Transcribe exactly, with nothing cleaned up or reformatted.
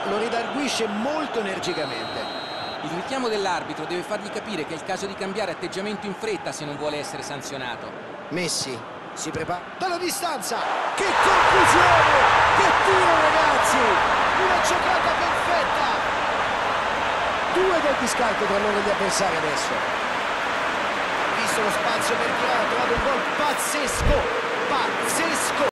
lo redarguisce molto energicamente. Il richiamo dell'arbitro deve fargli capire che è il caso di cambiare atteggiamento in fretta se non vuole essere sanzionato. Messi si prepara dalla distanza. Che conclusione! Che tiro, ragazzi! Una giocata perfetta! Due gol di scarto tra loro e gli avversari adesso. Ha visto lo spazio per tirare, ha trovato un gol pazzesco! Pazzesco!